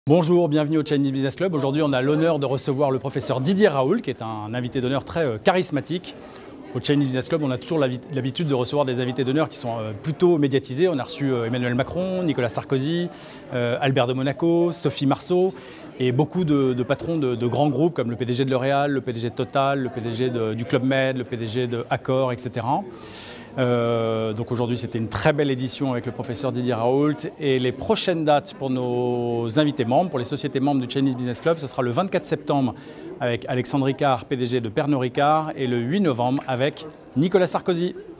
Bonjour, bienvenue au Chinese Business Club. Aujourd'hui, on a l'honneur de recevoir le professeur Didier Raoult, qui est un invité d'honneur très charismatique. Au Chinese Business Club, on a toujours l'habitude de recevoir des invités d'honneur qui sont plutôt médiatisés. On a reçu Emmanuel Macron, Nicolas Sarkozy, Albert de Monaco, Sophie Marceau et beaucoup de patrons de grands groupes comme le PDG de L'Oréal, le PDG de Total, le PDG du Club Med, le PDG de Accor, etc. Donc aujourd'hui, c'était une très belle édition avec le professeur Didier Raoult. Et les prochaines dates pour nos invités membres, pour les sociétés membres du Chinese Business Club, ce sera le 24 septembre avec Alexandre Ricard, PDG de Pernod Ricard, et le 8 novembre avec Nicolas Sarkozy.